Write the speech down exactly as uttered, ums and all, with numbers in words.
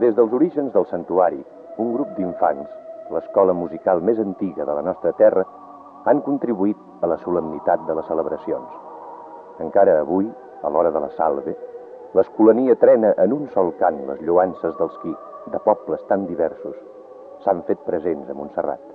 Des dels orígens del santuari, un grup d'infants, l'escola musical més antiga de la nostra terra, han contribuït a la solemnitat de les celebracions. Encara avui, a l'hora de la salve, l'escolania trena en un sol cant les lloances dels qui, de pobles tan diversos, s'han fet presents a Montserrat.